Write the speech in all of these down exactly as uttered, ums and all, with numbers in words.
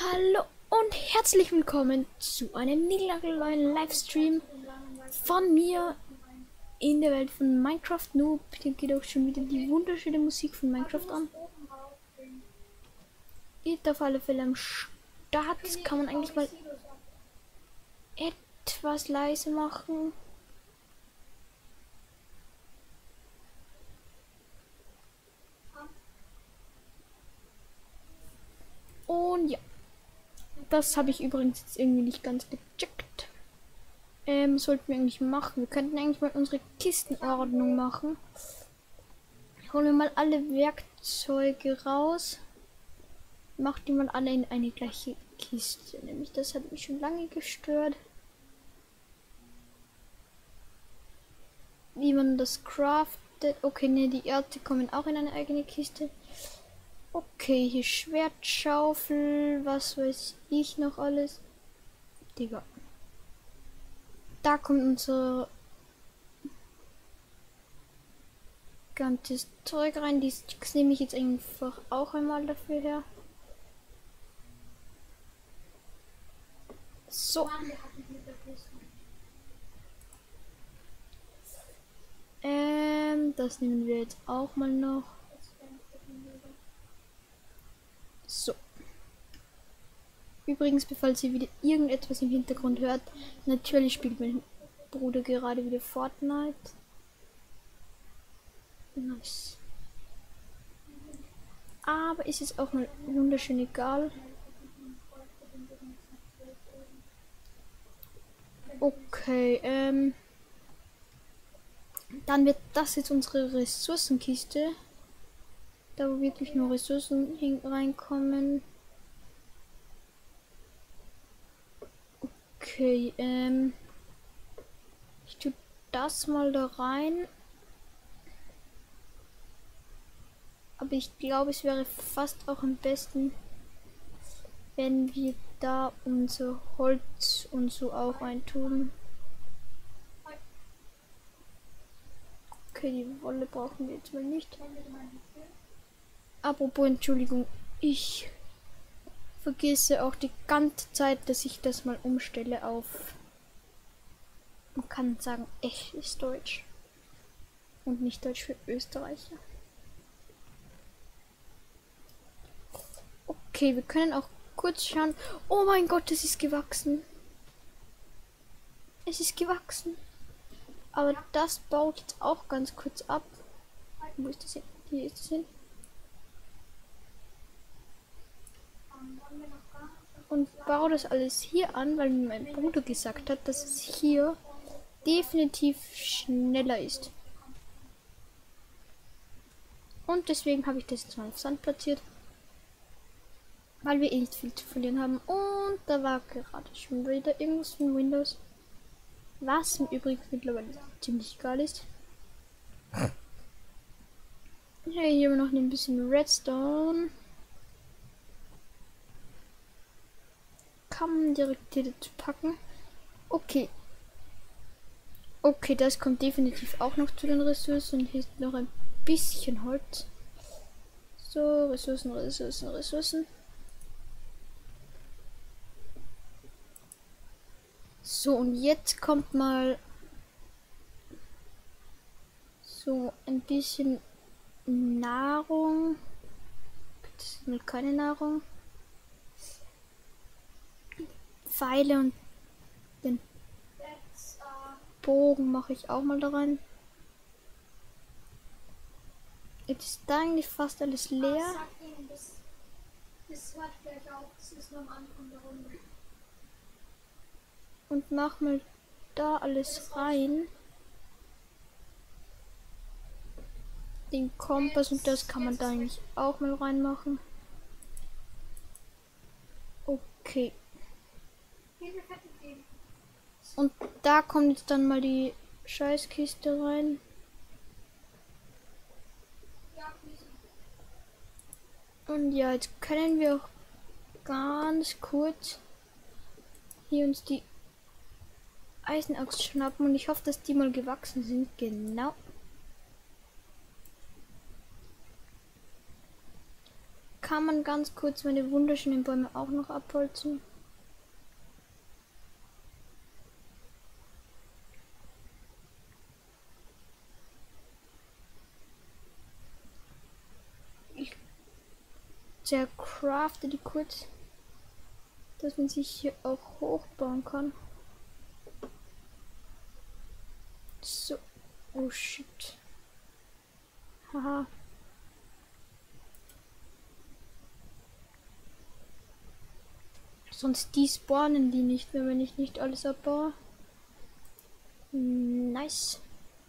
Hallo und herzlich willkommen zu einem neuen Livestream von mir in der Welt von Minecraft Noob. Hier geht auch schon wieder die wunderschöne Musik von Minecraft an. Ist auf alle Fälle am Start. Das kann man eigentlich mal etwas leise machen. Und ja, das habe ich übrigens jetzt irgendwie nicht ganz gecheckt. Ähm, sollten wir eigentlich machen. Wir könnten eigentlich mal unsere Kistenordnung machen. Holen wir mal alle Werkzeuge raus. Mach die mal alle in eine gleiche Kiste. Nämlich das hat mich schon lange gestört. Wie man das craftet. Okay, ne, die Erde kommen auch in eine eigene Kiste. Okay, hier Schwertschaufel, was weiß ich noch alles. Digga. Da kommt unser ganzes Zeug rein. Die Sticks nehme ich jetzt einfach auch einmal dafür her. So. Ähm, das nehmen wir jetzt auch mal noch. So. Übrigens, falls ihr wieder irgendetwas im Hintergrund hört, natürlich spielt mein Bruder gerade wieder Fortnite. Nice. Aber ist es auch mal wunderschön egal. Okay, ähm. Dann wird das jetzt unsere Ressourcenkiste. Da wo wirklich nur Ressourcen reinkommen. Okay, ähm. Ich tue das mal da rein. Aber ich glaube, es wäre fast auch am besten, wenn wir da unser Holz und so auch reintun. Okay, die Wolle brauchen wir jetzt mal nicht. Apropos Entschuldigung, ich vergesse auch die ganze Zeit, dass ich das mal umstelle auf, man kann sagen, echtes Deutsch und nicht Deutsch für Österreicher. Okay, wir können auch kurz schauen. Oh mein Gott, es ist gewachsen. Es ist gewachsen. Aber das baut jetzt auch ganz kurz ab. Wo ist das hin? Hier ist es hin. Und baue das alles hier an, weil mir mein Bruder gesagt hat, dass es hier definitiv schneller ist. Und deswegen habe ich das jetzt mal auf Sand platziert. Weil wir eh nicht viel zu verlieren haben. Und da war gerade schon wieder irgendwas von Windows. Was im Übrigen mittlerweile ziemlich egal ist. Ja, hier noch ein bisschen Redstone. Kann man direkt hier dazu packen. Okay. Okay, das kommt definitiv auch noch zu den Ressourcen. Hier ist noch ein bisschen Holz. So, Ressourcen, Ressourcen, Ressourcen. So, und jetzt kommt mal so ein bisschen Nahrung. Das ist mal keine Nahrung. Pfeile und den Bogen mache ich auch mal da rein. Jetzt ist da eigentlich fast alles leer. Und mach mal da alles rein. Den Kompass und das kann man da eigentlich auch mal reinmachen. Okay. Und da kommt jetzt dann mal die Scheißkiste rein. Und ja, jetzt können wir auch ganz kurz hier uns die Eisenaxt schnappen und ich hoffe, dass die mal gewachsen sind. Genau. kann man ganz kurz meine wunderschönen Bäume auch noch abholzen. Ich zercrafte die kurz, dass man sich hier auch hochbauen kann. So. Oh shit. Haha. Sonst die spawnen die nicht, wenn ich nicht alles abbaue. Nice.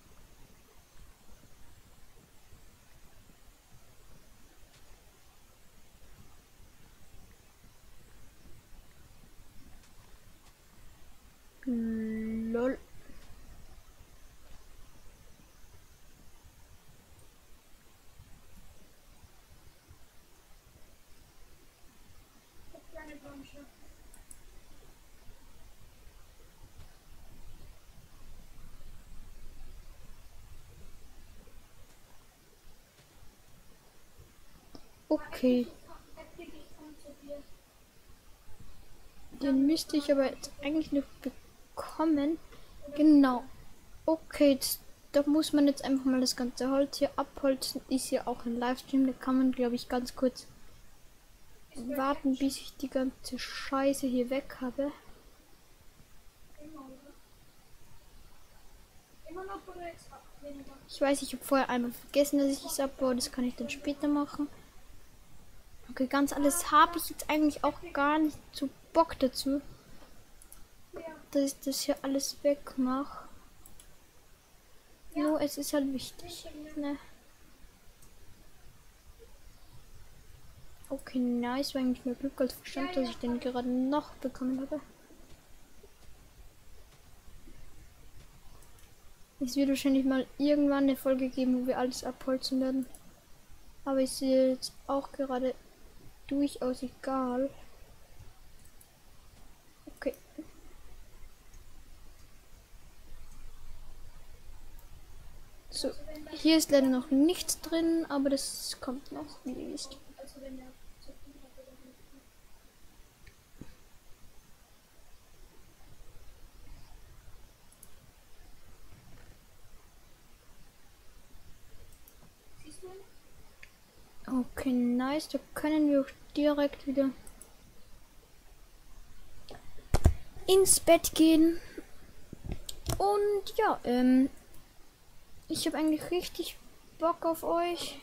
Lol. Okay. Den müsste ich aber jetzt eigentlich noch bekommen. Genau. Okay, jetzt, da muss man jetzt einfach mal das ganze Holz hier abholzen. Ist hier auch ein Livestream. Da kann man, glaube ich, ganz kurz warten, bis ich die ganze Scheiße hier weg habe. Ich weiß, ich habe vorher einmal vergessen, dass ich es abbaue. Das kann ich dann später machen. Okay, ganz alles habe ich jetzt eigentlich auch gar nicht so Bock dazu, dass ich das hier alles wegmache. Nur es ist halt wichtig. Ne? Okay, nice. War eigentlich mehr Glück als Verstand, dass ich den gerade noch bekommen habe. Es wird wahrscheinlich mal irgendwann eine Folge geben, wo wir alles abholzen werden. Aber ich sehe jetzt auch gerade durchaus egal. Okay. So, hier ist leider noch nichts drin, aber das kommt noch, wie ihr wisst. Okay, nice. Da können wir auch direkt wieder ins Bett gehen. Und ja, ähm, ich habe eigentlich richtig Bock auf euch.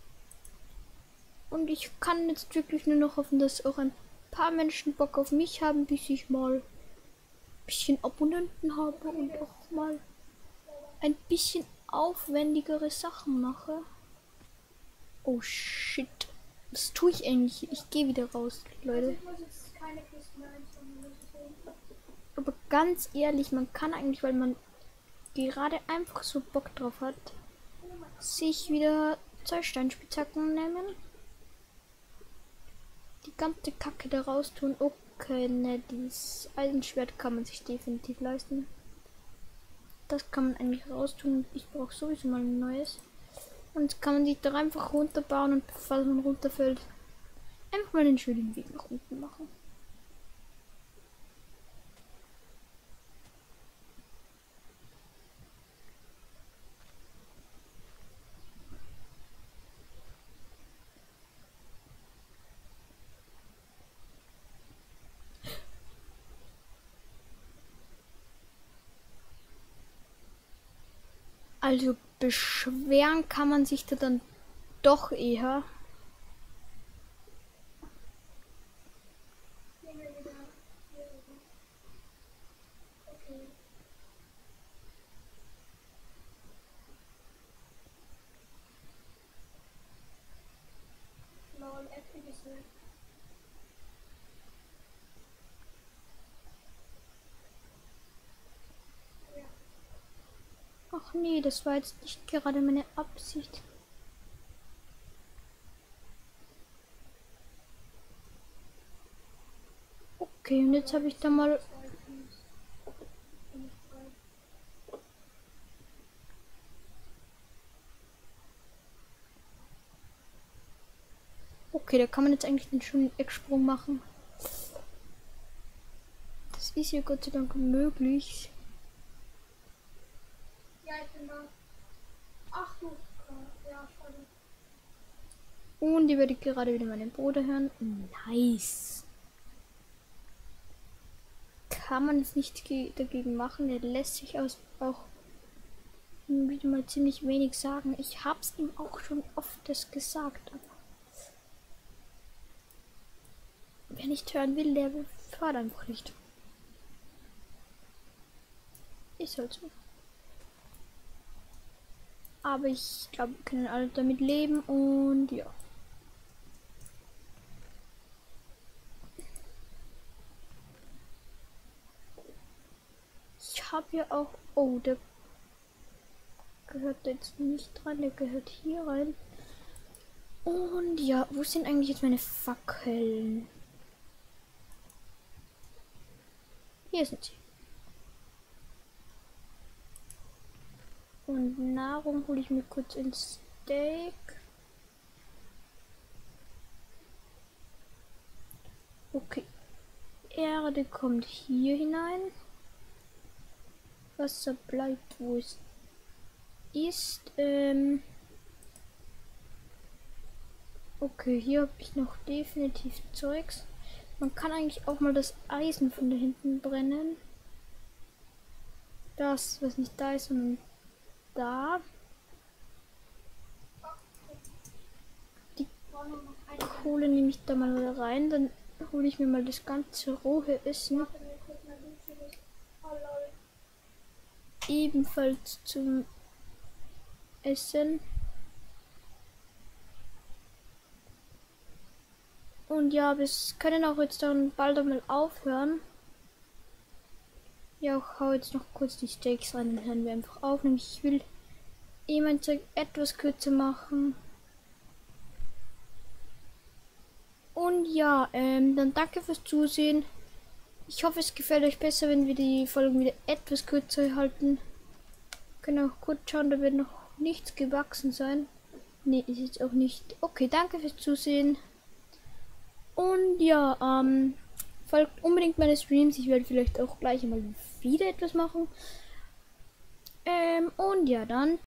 Und ich kann jetzt wirklich nur noch hoffen, dass auch ein paar Menschen Bock auf mich haben, bis ich mal ein bisschen Abonnenten habe und auch mal ein bisschen aufwendigere Sachen mache. Oh shit. Was tue ich eigentlich? Ich gehe wieder raus, Leute. Aber ganz ehrlich, man kann eigentlich, weil man gerade einfach so Bock drauf hat, sich wieder zwei Steinspitzhacken nehmen. Die ganze Kacke da raus tun. Okay, ne, dieses Eisenschwert kann man sich definitiv leisten. Das kann man eigentlich raus tun. Ich brauche sowieso mal ein neues. Und jetzt kann man sich da einfach runterbauen und falls man runterfällt, einfach mal den schönen Weg nach unten machen. Also beschweren kann man sich da dann doch eher. Ach nee, das war jetzt nicht gerade meine Absicht. Okay, und jetzt habe ich da mal... Okay, da kann man jetzt eigentlich einen schönen Ecksprung machen. Das ist hier Gott sei Dank möglich. Ja, ich bin da. Ach du. Ja, schade. Und ihr werdet gerade wieder meinen Bruder hören. Nice. Kann man es nicht dagegen machen. Er lässt sich aus auch wieder mal ziemlich wenig sagen. Ich hab's ihm auch schon oft das gesagt. Aber wer nicht hören will, der hört einfach nicht. Ist halt so. Aber ich glaube, wir können alle damit leben und ja. Ich habe ja auch. Oh, der gehört jetzt nicht rein, der gehört hier rein. Und ja, wo sind eigentlich jetzt meine Fackeln? Hier sind sie. Und Nahrung hole ich mir kurz ins Steak. Okay. Erde kommt hier hinein. Wasser bleibt, wo es ist. Ähm okay, hier habe ich noch definitiv Zeugs. Man kann eigentlich auch mal das Eisen von da hinten brennen. Das, was nicht da ist, sondern da. Die Kohle nehme ich da mal rein. Dann hole ich mir mal das ganze rohe Essen. Ebenfalls zum Essen. Und ja, wir können auch jetzt dann bald einmal aufhören. Ja, ich hau jetzt noch kurz die Steaks rein, dann hören wir einfach auf. Nämlich ich will eh mein Zeug etwas kürzer machen. Und ja, ähm, dann danke fürs Zusehen. Ich hoffe, es gefällt euch besser, wenn wir die Folgen wieder etwas kürzer halten. Können auch kurz schauen, da wird noch nichts gewachsen sein. Ne, ist jetzt auch nicht. Okay, danke fürs Zusehen. Und ja, ähm, folgt unbedingt meine Streams. Ich werde vielleicht auch gleich mal wieder etwas machen. Ähm, und ja, dann.